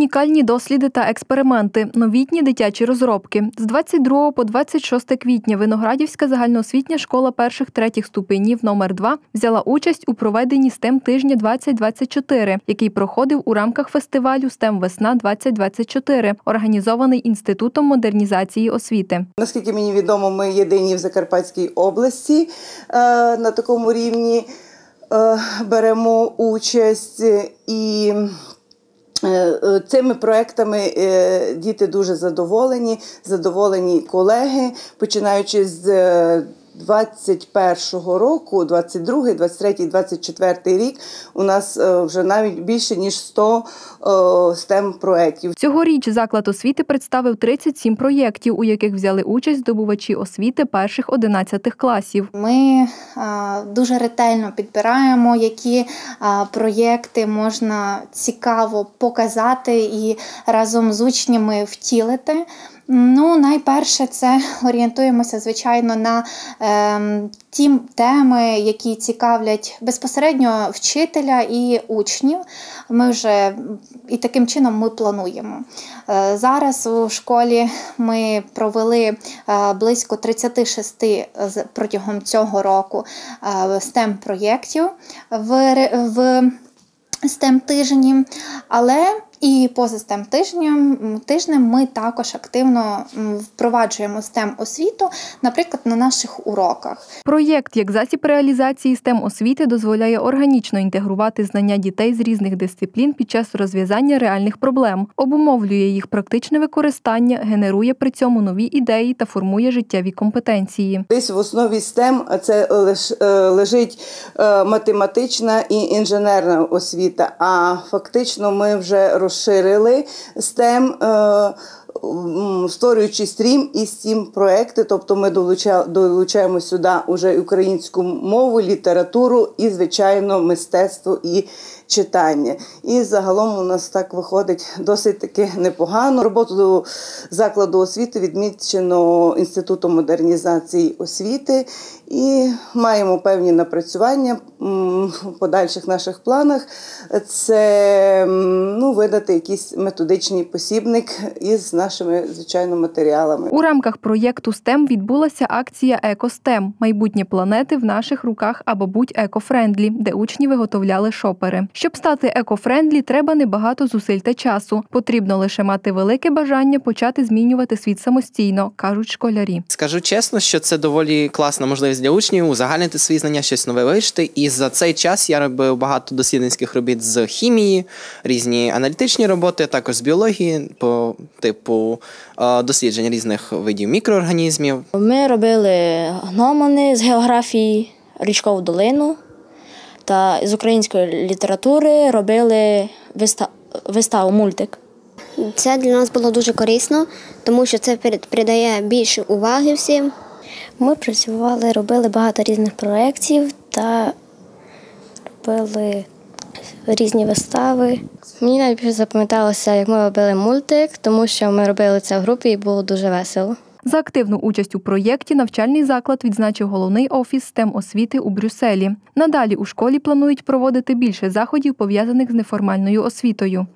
Унікальні досліди та експерименти, новітні дитячі розробки. З 22 по 26 квітня Виноградівська загальноосвітня школа перших-третіх ступенів номер 2 взяла участь у проведенні STEM-тижня-2024, який проходив у рамках фестивалю STEM-весна-2024, організований Інститутом модернізації освіти. Наскільки мені відомо, ми єдині в Закарпатській області на такому рівні беремо участь. І цими проектами діти дуже задоволені колеги, починаючи з 21-го року, 22-й, 23-й, 24-й рік у нас вже навіть більше, ніж 100 STEM-проєктів. Цьогоріч заклад освіти представив 37 проєктів, у яких взяли участь здобувачі освіти перших-11 класів. Ми дуже ретельно підбираємо, які проєкти можна цікаво показати і разом з учнями втілити. Найперше, це орієнтуємося, звичайно, на ті теми, які цікавлять безпосередньо вчителя і учнів. І таким чином ми плануємо. Зараз у школі ми провели близько 36 протягом цього року STEM-проєктів в STEM-тижні, але і поза STEM-тижнем ми також активно впроваджуємо STEM-освіту, наприклад, на наших уроках. Проєкт як засіб реалізації STEM-освіти дозволяє органічно інтегрувати знання дітей з різних дисциплін під час розв'язання реальних проблем, обумовлює їх практичне використання, генерує при цьому нові ідеї та формує життєві компетенції. Десь в основі STEM це лежить математична і інженерна освіта, а фактично ми вже розширили STEM, створюючи STEAM і STEAM проекти, тобто ми долучаємо сюди вже українську мову, літературу і, звичайно, мистецтво і читання. І загалом у нас так виходить досить таки непогано. Роботу закладу освіти відмічено Інститутом модернізації освіти і маємо певні напрацювання в подальших наших планах. Це видати якийсь методичний посібник із нашими, звичайно, матеріалами. У рамках проєкту STEM відбулася акція «Еко-STEM» – майбутнє планети в наших руках або будь еко-френдлі, де учні виготовляли шопери. Щоб стати еко-френдлі, треба небагато зусиль та часу. Потрібно лише мати велике бажання почати змінювати світ самостійно, кажуть школярі. Скажу чесно, що це доволі класна можливість для учнів узагальнити свої знання, щось нове вивчити. І за цей час я робив багато дослідницьких робіт з хімії, різні аналітичні роботи, а також з біології, по типу досліджень різних видів мікроорганізмів. Ми робили гномони з географії, річкову долину. Та з української літератури робили виставу, мультик. Це для нас було дуже корисно, тому що це придає більше уваги всім. Ми працювали, робили багато різних проєктів та робили різні вистави. Мені найбільше запам'яталося, як ми робили мультик, тому що ми робили це в групі і було дуже весело. За активну участь у проєкті навчальний заклад відзначив головний офіс STEM-освіти у Брюсселі. Надалі у школі планують проводити більше заходів, пов'язаних з неформальною освітою.